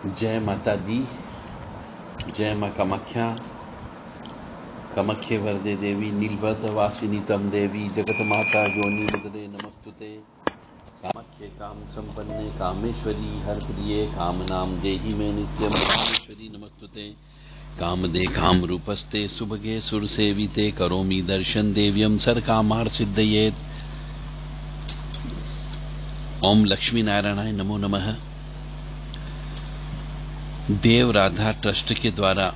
जय माता दी। जय माँ कामाख्या। कामाख्ये वरदे देवी नीलभद्रवासिनी तम देवी जगत माता योनि बदरे नमस्तुते। कामाख्ये काम संपन्ने कामेश्वरी हर प्रिये कामनाम देहि मे नित्यम कामेश्वरी नमस्तुते। कामदे काम रूपस्ते सुभगे सुरसेविते करोमि दर्शन देव्यम सर कामार सिद्धयेत। ओम लक्ष्मी नारायणाय नमो नमः। देव राधा ट्रस्ट के द्वारा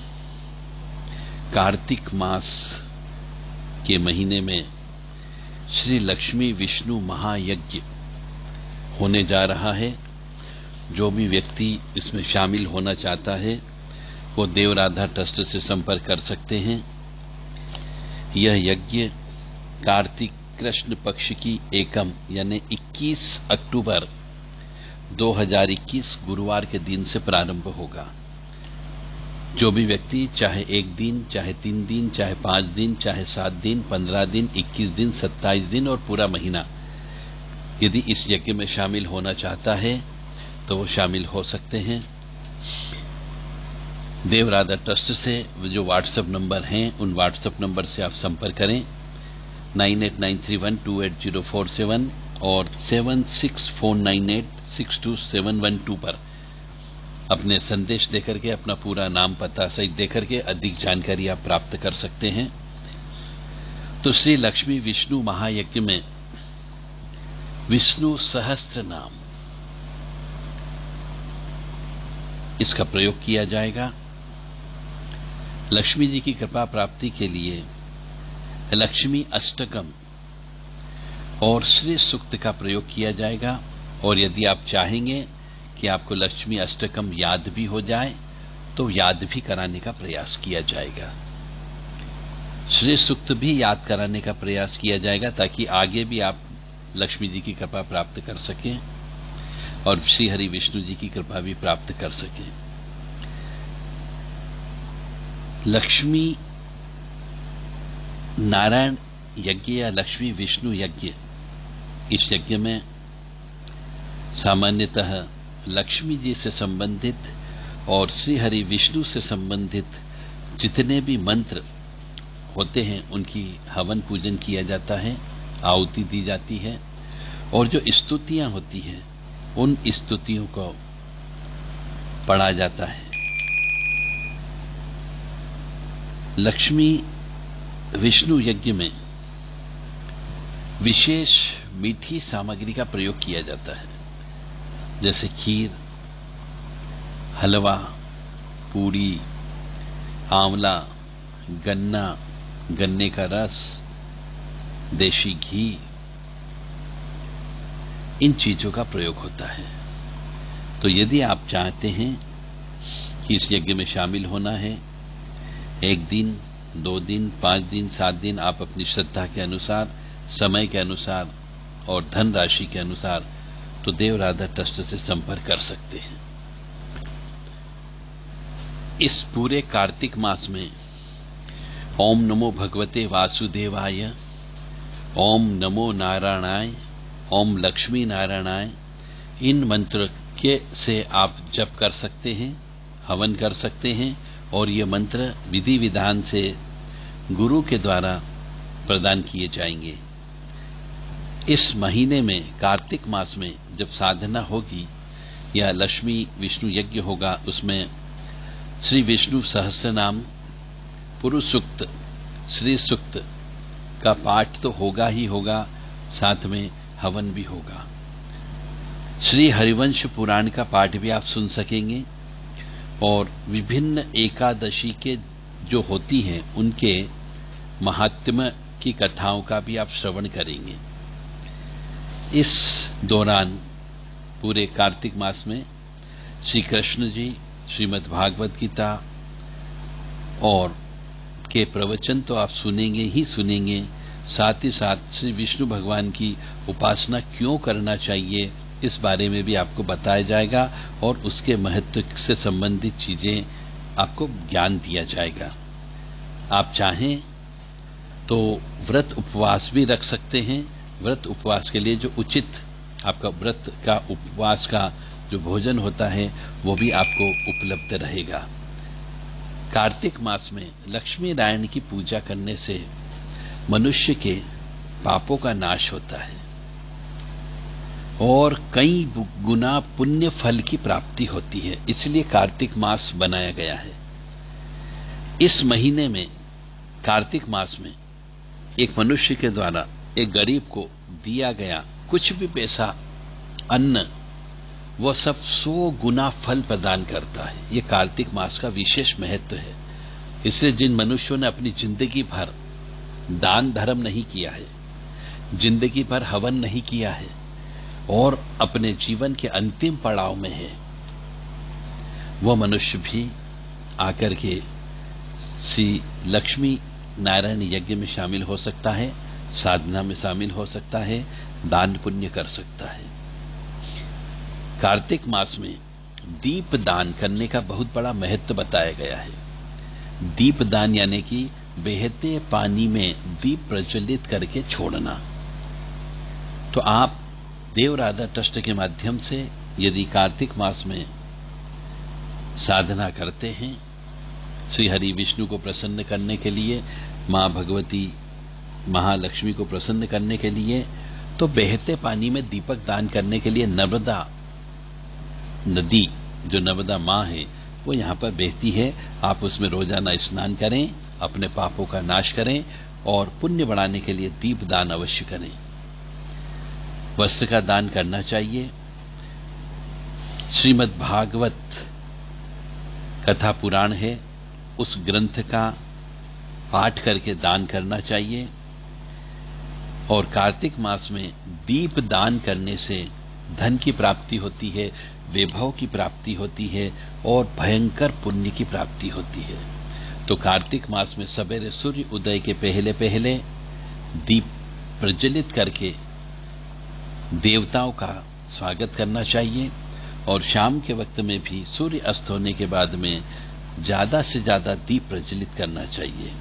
कार्तिक मास के महीने में श्री लक्ष्मी विष्णु महायज्ञ होने जा रहा है। जो भी व्यक्ति इसमें शामिल होना चाहता है वो देव राधा ट्रस्ट से संपर्क कर सकते हैं। यह यज्ञ कार्तिक कृष्ण पक्ष की एकम यानी 21 अक्टूबर 2021 गुरुवार के दिन से प्रारंभ होगा। जो भी व्यक्ति चाहे 1 दिन, चाहे 3 दिन, चाहे 5 दिन, चाहे 7 दिन, 15 दिन, 21 दिन, 27 दिन और पूरा महीना यदि इस यज्ञ में शामिल होना चाहता है तो वो शामिल हो सकते हैं। देव राधा ट्रस्ट से जो व्हाट्सएप नंबर हैं उन व्हाट्सएप नंबर से आप संपर्क करें 9893128047 और 7649862712 पर अपने संदेश देकर के अपना पूरा नाम पता सहित देकर के अधिक जानकारी आप प्राप्त कर सकते हैं। तो श्री लक्ष्मी विष्णु महायज्ञ में विष्णु सहस्त्र नाम इसका प्रयोग किया जाएगा। लक्ष्मी जी की कृपा प्राप्ति के लिए लक्ष्मी अष्टकम और श्री सूक्त का प्रयोग किया जाएगा। और यदि आप चाहेंगे कि आपको लक्ष्मी अष्टकम याद भी हो जाए तो याद भी कराने का प्रयास किया जाएगा। श्री सूक्त भी याद कराने का प्रयास किया जाएगा ताकि आगे भी आप लक्ष्मी जी की कृपा प्राप्त कर सकें और श्री हरि विष्णु जी की कृपा भी प्राप्त कर सकें। लक्ष्मी नारायण यज्ञ या लक्ष्मी विष्णु यज्ञ, इस यज्ञ में सामान्यतः लक्ष्मी जी से संबंधित और श्री हरि विष्णु से संबंधित जितने भी मंत्र होते हैं उनकी हवन पूजन किया जाता है, आहुति दी जाती है और जो स्तुतियां होती हैं उन स्तुतियों को पढ़ा जाता है। लक्ष्मी विष्णु यज्ञ में विशेष मीठी सामग्री का प्रयोग किया जाता है, जैसे खीर, हलवा, पूरी, आंवला, गन्ना, गन्ने का रस, देशी घी, इन चीजों का प्रयोग होता है। तो यदि आप चाहते हैं कि इस यज्ञ में शामिल होना है 1 दिन, 2 दिन, 5 दिन, 7 दिन, आप अपनी श्रद्धा के अनुसार, समय के अनुसार और धन राशि के अनुसार तो देव राधा ट्रस्ट से संपर्क कर सकते हैं। इस पूरे कार्तिक मास में ओम नमो भगवते वासुदेवाय, ओम नमो नारायणाय, ओम लक्ष्मी नारायणाय, इन मंत्र के से आप जप कर सकते हैं, हवन कर सकते हैं और ये मंत्र विधि विधान से गुरु के द्वारा प्रदान किए जाएंगे। इस महीने में कार्तिक मास में जब साधना होगी या लक्ष्मी विष्णु यज्ञ होगा उसमें श्री विष्णु सहस्रनाम, पुरुष सूक्त, श्री सूक्त का पाठ तो होगा ही होगा, साथ में हवन भी होगा। श्री हरिवंश पुराण का पाठ भी आप सुन सकेंगे और विभिन्न एकादशी के जो होती हैं उनके महात्म्य की कथाओं का भी आप श्रवण करेंगे। इस दौरान पूरे कार्तिक मास में श्री कृष्ण जी श्रीमद् भागवत गीता और के प्रवचन तो आप सुनेंगे ही सुनेंगे, साथ ही साथ श्री विष्णु भगवान की उपासना क्यों करना चाहिए इस बारे में भी आपको बताया जाएगा और उसके महत्व से संबंधित चीजें आपको ज्ञान दिया जाएगा। आप चाहें तो व्रत उपवास भी रख सकते हैं। व्रत उपवास के लिए जो उचित आपका व्रत का उपवास का जो भोजन होता है वो भी आपको उपलब्ध रहेगा। कार्तिक मास में लक्ष्मी नारायण की पूजा करने से मनुष्य के पापों का नाश होता है और कई गुना पुण्य फल की प्राप्ति होती है, इसलिए कार्तिक मास बनाया गया है। इस महीने में, कार्तिक मास में, एक मनुष्य के द्वारा एक गरीब को दिया गया कुछ भी पैसा, अन्न, वह सब 100 गुना फल प्रदान करता है। यह कार्तिक मास का विशेष महत्व है। इसलिए जिन मनुष्यों ने अपनी जिंदगी भर दान धर्म नहीं किया है, जिंदगी भर हवन नहीं किया है और अपने जीवन के अंतिम पड़ाव में है, वह मनुष्य भी आकर के श्री लक्ष्मी नारायण यज्ञ में शामिल हो सकता है, साधना में शामिल हो सकता है, दान पुण्य कर सकता है। कार्तिक मास में दीप दान करने का बहुत बड़ा महत्व बताया गया है। दीप दान यानी कि बहते पानी में दीप प्रज्वलित करके छोड़ना। तो आप देव राधा ट्रस्ट के माध्यम से यदि कार्तिक मास में साधना करते हैं, श्री हरि विष्णु को प्रसन्न करने के लिए, मां भगवती महालक्ष्मी को प्रसन्न करने के लिए, तो बहते पानी में दीपक दान करने के लिए नर्मदा नदी, जो नर्मदा मां है, वो यहां पर बहती है। आप उसमें रोजाना स्नान करें, अपने पापों का नाश करें और पुण्य बढ़ाने के लिए दीप दान अवश्य करें। वस्त्र का दान करना चाहिए। श्रीमद् भागवत कथा पुराण है, उस ग्रंथ का पाठ करके दान करना चाहिए। और कार्तिक मास में दीप दान करने से धन की प्राप्ति होती है, वैभव की प्राप्ति होती है और भयंकर पुण्य की प्राप्ति होती है। तो कार्तिक मास में सवेरे सूर्य उदय के पहले पहले दीप प्रज्वलित करके देवताओं का स्वागत करना चाहिए और शाम के वक्त में भी सूर्य अस्त होने के बाद में ज्यादा से ज्यादा दीप प्रज्वलित करना चाहिए।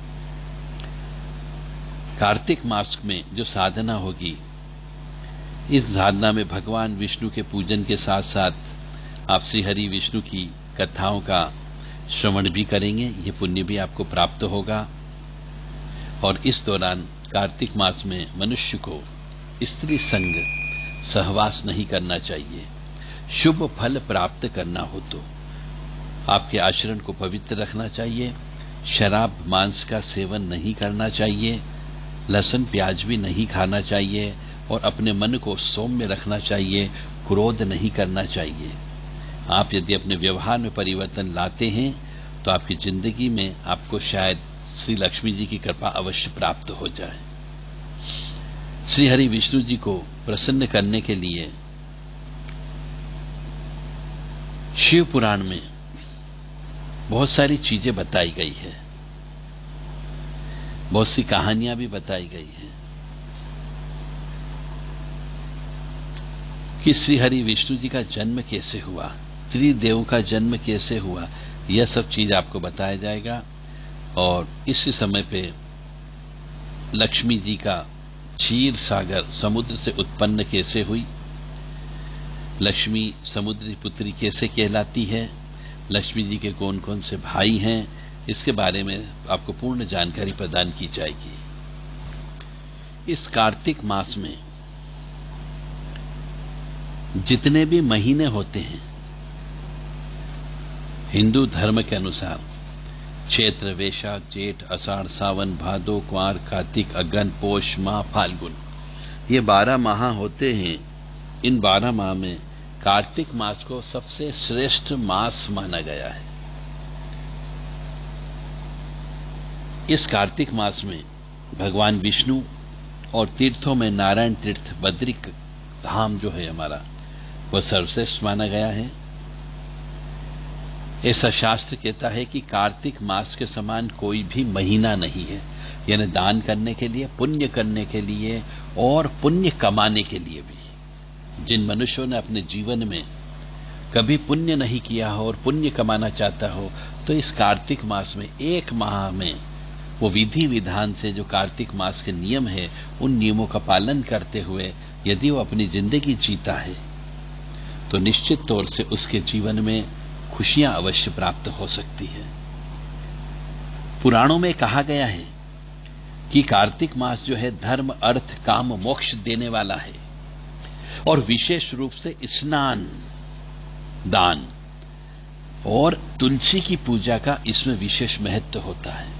कार्तिक मास में जो साधना होगी, इस साधना में भगवान विष्णु के पूजन के साथ साथ आप श्री हरि विष्णु की कथाओं का श्रवण भी करेंगे, ये पुण्य भी आपको प्राप्त होगा। और इस दौरान कार्तिक मास में मनुष्य को स्त्री संग सहवास नहीं करना चाहिए। शुभ फल प्राप्त करना हो तो आपके आचरण को पवित्र रखना चाहिए। शराब मांस का सेवन नहीं करना चाहिए, लहसुन प्याज भी नहीं खाना चाहिए और अपने मन को सौम्य रखना चाहिए, क्रोध नहीं करना चाहिए। आप यदि अपने व्यवहार में परिवर्तन लाते हैं तो आपकी जिंदगी में आपको शायद श्री लक्ष्मी जी की कृपा अवश्य प्राप्त हो जाए। श्री हरि विष्णु जी को प्रसन्न करने के लिए शिव पुराण में बहुत सारी चीजें बताई गई है, बहुत सी कहानियां भी बताई गई हैं कि श्री हरि विष्णु जी का जन्म कैसे हुआ, त्रिदेवों का जन्म कैसे हुआ, यह सब चीज आपको बताया जाएगा। और इस समय पे लक्ष्मी जी का क्षीर सागर समुद्र से उत्पन्न कैसे हुई, लक्ष्मी समुद्री पुत्री कैसे कहलाती है, लक्ष्मी जी के कौन कौन से भाई हैं, इसके बारे में आपको पूर्ण जानकारी प्रदान की जाएगी। इस कार्तिक मास में जितने भी महीने होते हैं हिंदू धर्म के अनुसार, चैत्र, वैशाख, जेठ, आषाढ़, सावन, भादो, कुंवार, कार्तिक, अगन, पोष माह, फाल्गुन, ये 12 माह होते हैं। इन 12 माह में कार्तिक मास को सबसे श्रेष्ठ मास माना गया है। इस कार्तिक मास में भगवान विष्णु और तीर्थों में नारायण तीर्थ बद्रिक धाम जो है हमारा, वह सर्वश्रेष्ठ माना गया है। ऐसा शास्त्र कहता है कि कार्तिक मास के समान कोई भी महीना नहीं है, यानी दान करने के लिए, पुण्य करने के लिए और पुण्य कमाने के लिए भी। जिन मनुष्यों ने अपने जीवन में कभी पुण्य नहीं किया हो और पुण्य कमाना चाहता हो, तो इस कार्तिक मास में एक माह में वो विधि विधान से जो कार्तिक मास के नियम है, उन नियमों का पालन करते हुए यदि वो अपनी जिंदगी जीता है तो निश्चित तौर से उसके जीवन में खुशियां अवश्य प्राप्त हो सकती है। पुराणों में कहा गया है कि कार्तिक मास जो है धर्म, अर्थ, काम, मोक्ष देने वाला है और विशेष रूप से स्नान, दान और तुलसी की पूजा का इसमें विशेष महत्व होता है।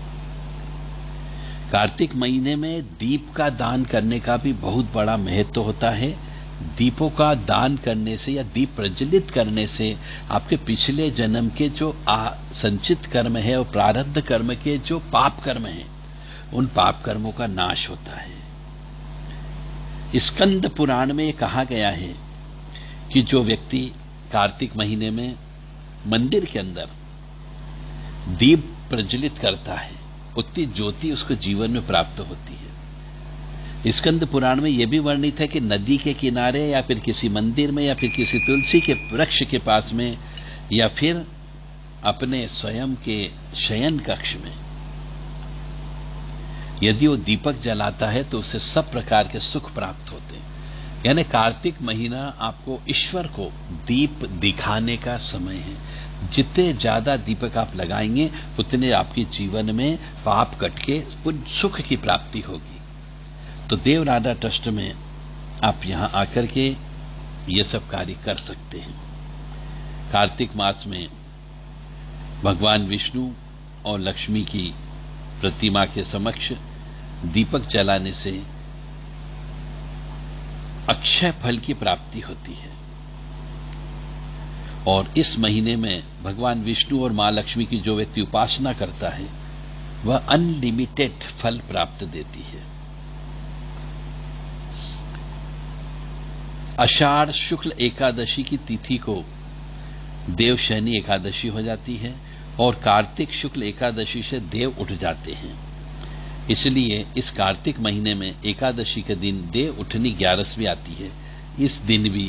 कार्तिक महीने में दीप का दान करने का भी बहुत बड़ा महत्व होता है। दीपों का दान करने से या दीप प्रज्वलित करने से आपके पिछले जन्म के जो संचित कर्म है और प्रारब्ध कर्म के जो पाप कर्म है, उन पाप कर्मों का नाश होता है। स्कंद पुराण में कहा गया है कि जो व्यक्ति कार्तिक महीने में मंदिर के अंदर दीप प्रज्वलित करता है, उतनी ज्योति उसको जीवन में प्राप्त होती है। स्कंद पुराण में यह भी वर्णित है कि नदी के किनारे या फिर किसी मंदिर में या फिर किसी तुलसी के वृक्ष के पास में या फिर अपने स्वयं के शयन कक्ष में यदि वो दीपक जलाता है तो उसे सब प्रकार के सुख प्राप्त होते हैं। यानी कार्तिक महीना आपको ईश्वर को दीप दिखाने का समय है। जितने ज्यादा दीपक आप लगाएंगे उतने आपके जीवन में पाप कट के सुख की प्राप्ति होगी। तो देव राधा ट्रस्ट में आप यहां आकर के ये सब कार्य कर सकते हैं। कार्तिक मास में भगवान विष्णु और लक्ष्मी की प्रतिमा के समक्ष दीपक जलाने से अक्षय फल की प्राप्ति होती है और इस महीने में भगवान विष्णु और मां लक्ष्मी की जो व्यक्ति उपासना करता है वह अनलिमिटेड फल प्राप्त देती है। आषाढ़ शुक्ल एकादशी की तिथि को देवशयनी एकादशी हो जाती है और कार्तिक शुक्ल एकादशी से देव उठ जाते हैं। इसलिए इस कार्तिक महीने में एकादशी के दिन देव उठनी 11वीं आती है। इस दिन भी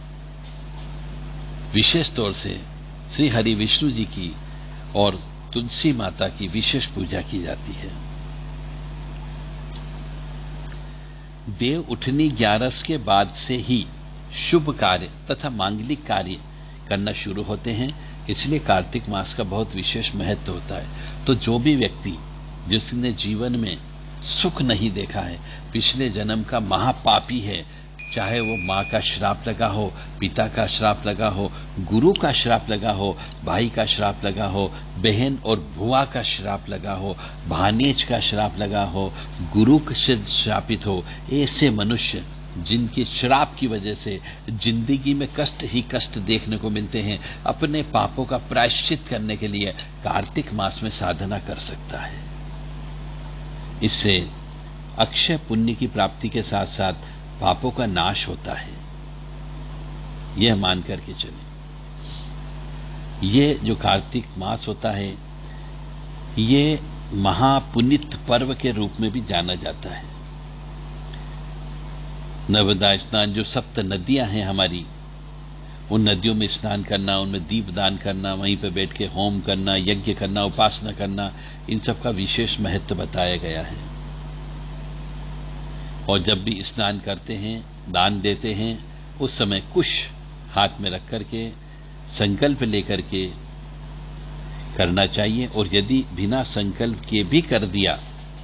विशेष तौर से श्री हरि विष्णु जी की और तुलसी माता की विशेष पूजा की जाती है। देव उठनी 11 के बाद से ही शुभ कार्य तथा मांगलिक कार्य करना शुरू होते हैं। इसलिए कार्तिक मास का बहुत विशेष महत्व होता है। तो जो भी व्यक्ति जिसने जीवन में सुख नहीं देखा है, पिछले जन्म का महापापी है, चाहे वो मां का श्राप लगा हो, पिता का श्राप लगा हो, गुरु का श्राप लगा हो, भाई का श्राप लगा हो, बहन और बुआ का श्राप लगा हो, भानेज का श्राप लगा हो, गुरु से श्रापित हो, ऐसे मनुष्य जिनके श्राप की वजह से जिंदगी में कष्ट ही कष्ट देखने को मिलते हैं, अपने पापों का प्रायश्चित करने के लिए कार्तिक मास में साधना कर सकता है। इससे अक्षय पुण्य की प्राप्ति के साथ साथ पापों का नाश होता है। यह मान करके चले। ये जो कार्तिक मास होता है ये महापुनित पर्व के रूप में भी जाना जाता है। नर्मदा स्नान, जो 7 नदियां हैं हमारी, उन नदियों में स्नान करना, उनमें दीप दान करना, वहीं पर बैठ के होम करना, यज्ञ करना, उपासना करना, इन सब का विशेष महत्व बताया गया है। और जब भी स्नान करते हैं, दान देते हैं, उस समय कुश हाथ में रख करके संकल्प लेकर के करना चाहिए। और यदि बिना संकल्प के भी कर दिया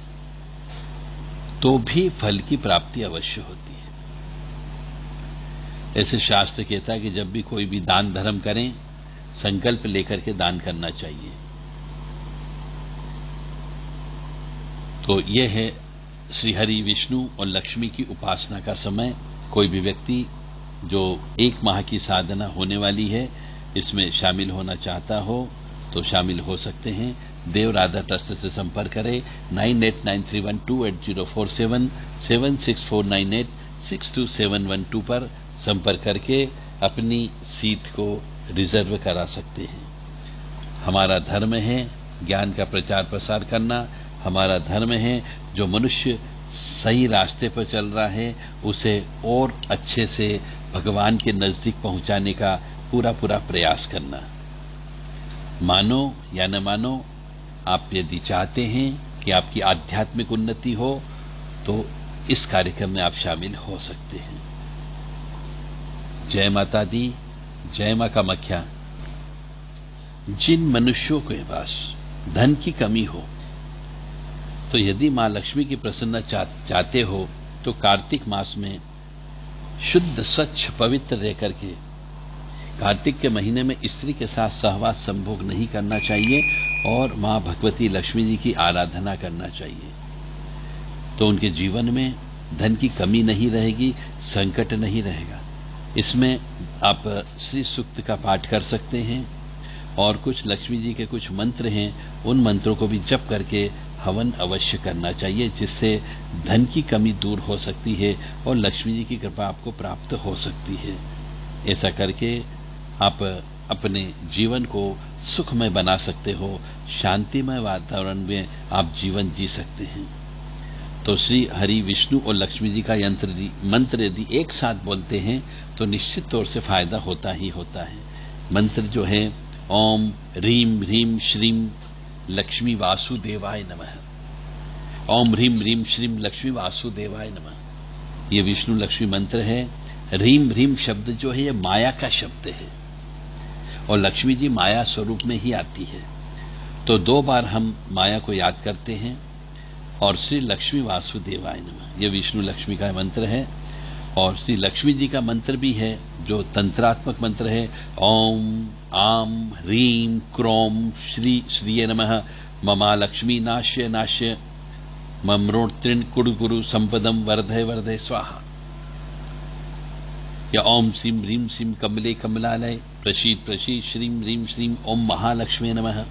तो भी फल की प्राप्ति अवश्य होती है। ऐसे शास्त्र कहता है कि जब भी कोई भी दान धर्म करें, संकल्प लेकर के दान करना चाहिए। तो यह है श्री हरि विष्णु और लक्ष्मी की उपासना का समय। कोई भी व्यक्ति जो 1 माह की साधना होने वाली है, इसमें शामिल होना चाहता हो तो शामिल हो सकते हैं। देव राधा ट्रस्ट से संपर्क करें 9893128047 76498627112 पर संपर्क करके अपनी सीट को रिजर्व करा सकते हैं। हमारा धर्म है ज्ञान का प्रचार प्रसार करना। हमारा धर्म है जो मनुष्य सही रास्ते पर चल रहा है उसे और अच्छे से भगवान के नजदीक पहुंचाने का पूरा प्रयास करना। मानो या न मानो, आप यदि चाहते हैं कि आपकी आध्यात्मिक उन्नति हो तो इस कार्यक्रम में आप शामिल हो सकते हैं। जय माता दी, जय मां कामाख्या। जिन मनुष्यों के पास धन की कमी हो, तो यदि मां लक्ष्मी की प्रसन्नता चाहते हो तो कार्तिक मास में शुद्ध स्वच्छ पवित्र रह करके कार्तिक के महीने में स्त्री के साथ सहवास संभोग नहीं करना चाहिए और मां भगवती लक्ष्मी जी की आराधना करना चाहिए। तो उनके जीवन में धन की कमी नहीं रहेगी, संकट नहीं रहेगा। इसमें आप श्री सूक्त का पाठ कर सकते हैं और कुछ लक्ष्मी जी के कुछ मंत्र हैं, उन मंत्रों को भी जप करके हवन अवश्य करना चाहिए, जिससे धन की कमी दूर हो सकती है और लक्ष्मी जी की कृपा आपको प्राप्त हो सकती है। ऐसा करके आप अपने जीवन को सुखमय बना सकते हो, शांतिमय वातावरण में आप जीवन जी सकते हैं। तो श्री हरि विष्णु और लक्ष्मी जी का मंत्र यदि एक साथ बोलते हैं तो निश्चित तौर से फायदा होता ही होता है। मंत्र जो है ओम ह्रीं ह्रीं श्रीं लक्ष्मी वासुदेवाय नमः, ओम ह्रीं ह्रीं श्रीं लक्ष्मी वासुदेवाय नमः। ये विष्णु लक्ष्मी मंत्र है। ह्रीं ह्रीं शब्द जो है ये माया का शब्द है और लक्ष्मी जी माया स्वरूप में ही आती है। तो 2 बार हम माया को याद करते हैं और श्री लक्ष्मी वासुदेवाय नमः, ये विष्णु लक्ष्मी का मंत्र है। और श्री लक्ष्मी जी का मंत्र भी है जो तंत्रात्मक मंत्र है, ओम आम ह्रीं क्रोम श्री श्रिये नमः, ममा लक्ष्मी नाश्य नाश्य ममृण कुरु कुरु संपदम वर्धय वर्धय स्वाहा। या ओम श्रीं ह्रीं श्रीं कमले कमलालय प्रसीद प्रसीद श्रीं ह्रीं श्रीं ओम महालक्ष्मी नमः,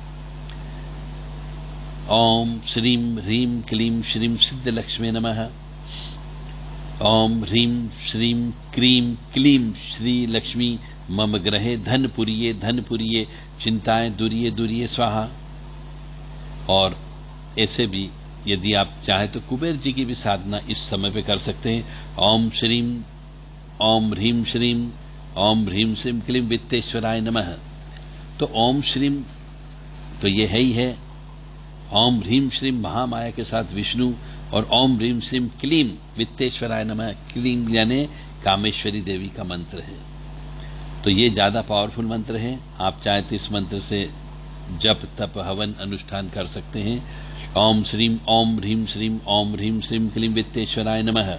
ओम श्रीं ह्रीं क्लीं श्रीं सिद्धलक्ष्मी नमः, ओम ह्रीं श्रीं क्रीं क्लीं श्री लक्ष्मी मम ग्रहे धनपुरिये चिंताएं दूरिये दूरिये स्वाहा। और ऐसे भी यदि आप चाहें तो कुबेर जी की भी साधना इस समय पे कर सकते हैं। ओम ह्रीं श्रीं ओम ह्रीं श्रीं क्लीं वित्तेश्वराय नमः। तो ओम श्रीं तो ये है ही है, ओम ह्रीं श्रीं महामाया के साथ विष्णु और ओम ह्रीं श्रीं क्लीं वित्तेश्वराय नमः, क्लीं यानी कामेश्वरी देवी का मंत्र है। तो ये ज्यादा पावरफुल मंत्र है। आप चाहे तो इस मंत्र से जप तप हवन अनुष्ठान कर सकते हैं। ओम ह्रीं श्रीं ओम ह्रीं श्रीं क्लीं वित्तेश्वराय नमः,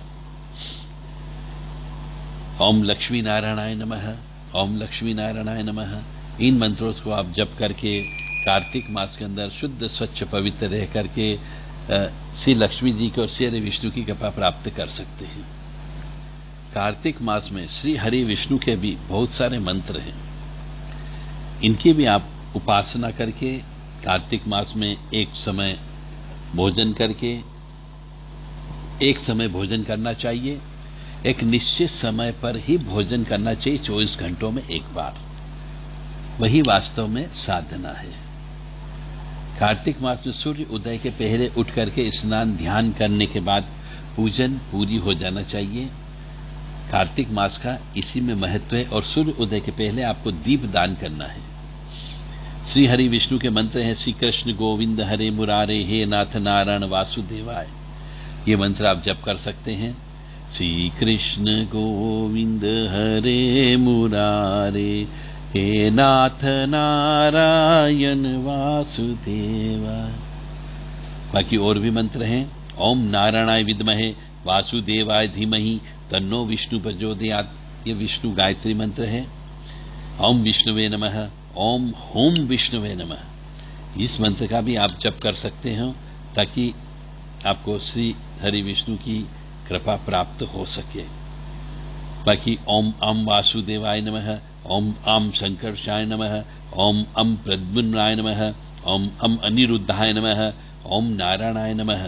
ओम लक्ष्मी नारायणाय नमः, ओम लक्ष्मी नारायणाय नमः। इन मंत्रों को आप जप करके कार्तिक मास के अंदर शुद्ध स्वच्छ पवित्र रह करके श्री लक्ष्मी जी को और श्री हरि विष्णु की कृपा प्राप्त कर सकते हैं। कार्तिक मास में श्री हरि विष्णु के भी बहुत सारे मंत्र हैं, इनकी भी आप उपासना करके कार्तिक मास में एक समय भोजन करके, एक समय भोजन करना चाहिए, एक निश्चित समय पर ही भोजन करना चाहिए, 24 घंटों में एक बार। वही वास्तव में साधना है। कार्तिक मास में सूर्य उदय के पहले उठ करके स्नान ध्यान करने के बाद पूजन पूरी हो जाना चाहिए। कार्तिक मास का इसी में महत्व है। और सूर्य उदय के पहले आपको दीप दान करना है। श्री हरि विष्णु के मंत्र हैं श्री कृष्ण गोविंद हरे मुरारे हे नाथ नारायण वासुदेवाय। ये मंत्र आप जप कर सकते हैं। श्री कृष्ण गोविंद हरे मुरारे हे नाथ नारायण वासुदेवाय। बाकी और भी मंत्र हैं। ओम नारायणाय विद्महे वासुदेवाय धीमहि तन्नो विष्णु प्रचोदयात्। ये विष्णु गायत्री मंत्र है। ओम विष्णुवे नमः, ओम होम विष्णुवे नमः। इस मंत्र का भी आप जप कर सकते हैं ताकि आपको श्री हरि विष्णु की कृपा प्राप्त हो सके। बाकी ओम अम वासुदेवाय नमः, ओम अम संकर्षाय नमः, ओम अम प्रद्युम्नाय नमः, ओम अम अनिरुद्धाय नमः, ओम नारायणाय नमः।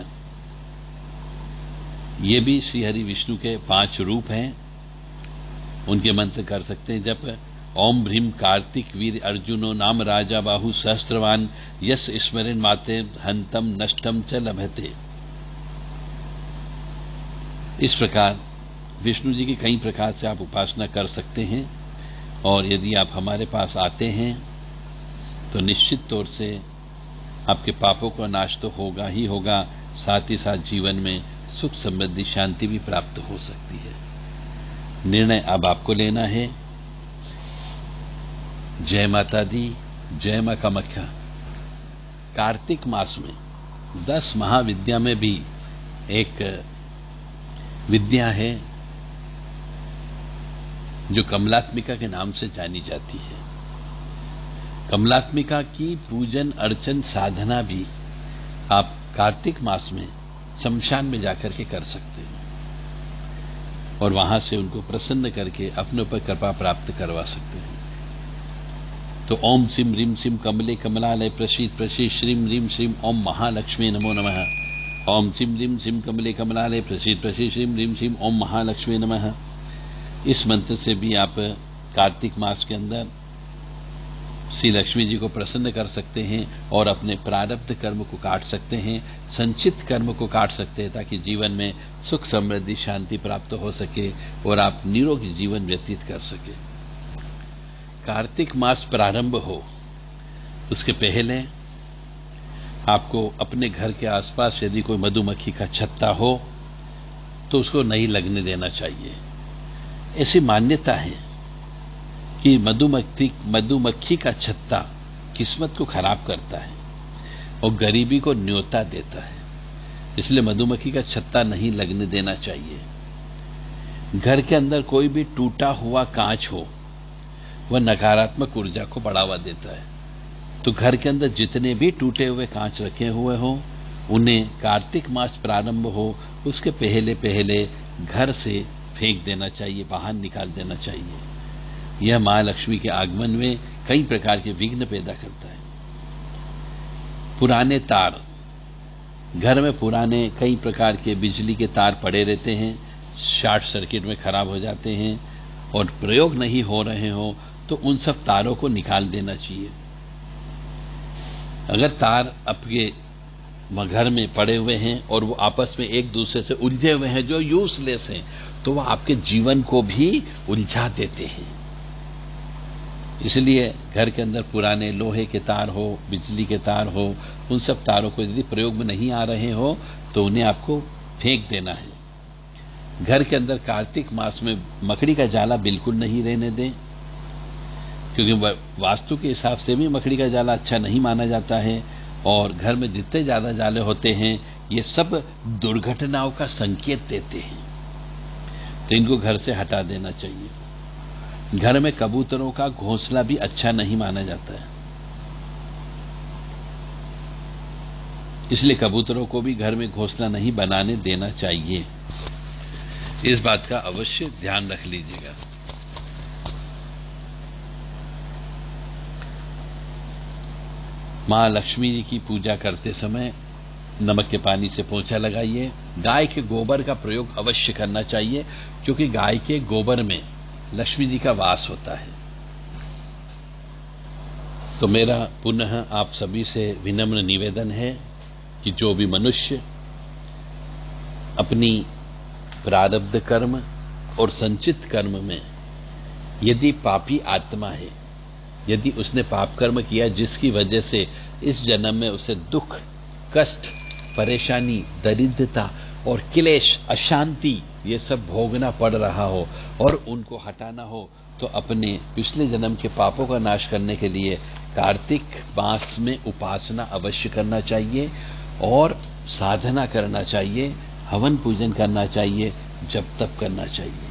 ये भी श्री हरि विष्णु के 5 रूप हैं, उनके मंत्र कर सकते हैं जब। ओम ह्रीं कार्तिक वीर अर्जुनो नाम राजा बाहु सहस्त्रवान यस स्मरण माते हंतम नष्टम च लभते। इस प्रकार विष्णु जी की कई प्रकार से आप उपासना कर सकते हैं। और यदि आप हमारे पास आते हैं तो निश्चित तौर से आपके पापों का नाश तो होगा ही होगा, साथ ही साथ जीवन में सुख समृद्धि शांति भी प्राप्त हो सकती है। निर्णय अब आपको लेना है। जय माता दी, जय मां कामाख्या। कार्तिक मास में 10 महाविद्या में भी एक विद्या है जो कमलात्मिका के नाम से जानी जाती है। कमलात्मिका की पूजन अर्चन साधना भी आप कार्तिक मास में शमशान में जाकर के कर सकते हैं और वहां से उनको प्रसन्न करके अपने ऊपर कृपा प्राप्त करवा सकते हैं। तो ओम सिम रीम सिम कमले कमलालय प्रसीद प्रसीद श्रीम रीम श्रीम ओम महालक्ष्मी नमो नमः। ओम सिम रीम सिम कमले कमलालय प्रसीद प्रसीद श्रीम रीम श्रीम ओम महालक्ष्मी नमः। इस मंत्र से भी आप कार्तिक मास के अंदर श्री लक्ष्मी जी को प्रसन्न कर सकते हैं और अपने प्रारब्ध कर्म को काट सकते हैं, संचित कर्म को काट सकते हैं, ताकि जीवन में सुख समृद्धि शांति प्राप्त हो सके और आप निरोगी जीवन व्यतीत कर सके। कार्तिक मास प्रारंभ हो उसके पहले आपको अपने घर के आसपास यदि कोई मधुमक्खी का छत्ता हो तो उसको नहीं लगने देना चाहिए। ऐसी मान्यता है कि मधुमक्खी का छत्ता किस्मत को खराब करता है और गरीबी को न्योता देता है, इसलिए मधुमक्खी का छत्ता नहीं लगने देना चाहिए। घर के अंदर कोई भी टूटा हुआ कांच हो वह नकारात्मक ऊर्जा को बढ़ावा देता है, तो घर के अंदर जितने भी टूटे हुए कांच रखे हुए हो उन्हें कार्तिक मास प्रारंभ हो उसके पहले पहले घर से फेंक देना चाहिए, बाहर निकाल देना चाहिए। यह महालक्ष्मी के आगमन में कई प्रकार के विघ्न पैदा करता है। पुराने तार, घर में पुराने कई प्रकार के बिजली के तार पड़े रहते हैं, शॉर्ट सर्किट में खराब हो जाते हैं और प्रयोग नहीं हो रहे हो तो उन सब तारों को निकाल देना चाहिए। अगर तार आपके घर में पड़े हुए हैं और वो आपस में एक दूसरे से उलझे हुए हैं जो यूजलेस हैं, तो वह आपके जीवन को भी उलझा देते हैं। इसलिए घर के अंदर पुराने लोहे के तार हो, बिजली के तार हो, उन सब तारों को यदि प्रयोग में नहीं आ रहे हो तो उन्हें आपको फेंक देना है। घर के अंदर कार्तिक मास में मकड़ी का जाला बिल्कुल नहीं रहने दें, क्योंकि वास्तु के हिसाब से भी मकड़ी का जाला अच्छा नहीं माना जाता है और घर में जितने ज्यादा जाले होते हैं ये सब दुर्घटनाओं का संकेत देते हैं, तो इनको घर से हटा देना चाहिए। घर में कबूतरों का घोंसला भी अच्छा नहीं माना जाता है, इसलिए कबूतरों को भी घर में घोंसला नहीं बनाने देना चाहिए। इस बात का अवश्य ध्यान रख लीजिएगा। मां लक्ष्मी जी की पूजा करते समय नमक के पानी से पोंछा लगाइए। गाय के गोबर का प्रयोग अवश्य करना चाहिए, क्योंकि गाय के गोबर में लक्ष्मी जी का वास होता है। तो मेरा पुनः आप सभी से विनम्र निवेदन है कि जो भी मनुष्य अपनी प्रारब्ध कर्म और संचित कर्म में यदि पापी आत्मा है, यदि उसने पाप कर्म किया जिसकी वजह से इस जन्म में उसे दुख, कष्ट, परेशानी, दरिद्रता और क्लेश, अशांति ये सब भोगना पड़ रहा हो और उनको हटाना हो, तो अपने पिछले जन्म के पापों का नाश करने के लिए कार्तिक मास में उपासना अवश्य करना चाहिए और साधना करना चाहिए, हवन पूजन करना चाहिए, जप तप करना चाहिए।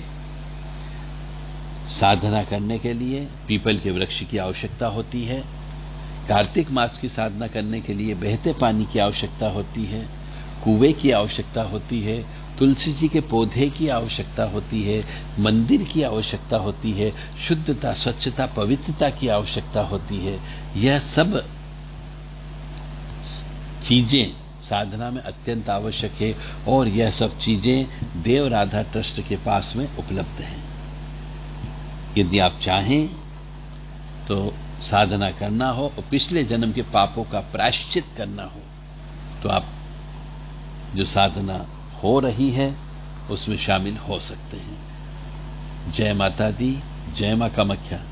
साधना करने के लिए पीपल के वृक्ष की आवश्यकता होती है। कार्तिक मास की साधना करने के लिए बहते पानी की आवश्यकता होती है, कुएं की आवश्यकता होती है, तुलसी जी के पौधे की आवश्यकता होती है, मंदिर की आवश्यकता होती है, शुद्धता, स्वच्छता, पवित्रता की आवश्यकता होती है। यह सब चीजें साधना में अत्यंत आवश्यक है और यह सब चीजें देव राधा ट्रस्ट के पास में उपलब्ध हैं। यदि आप चाहें तो साधना करना हो और पिछले जन्म के पापों का प्रायश्चित करना हो, तो आप जो साधना हो रही है उसमें शामिल हो सकते हैं। जय माता दी, जय मां कामाख्या।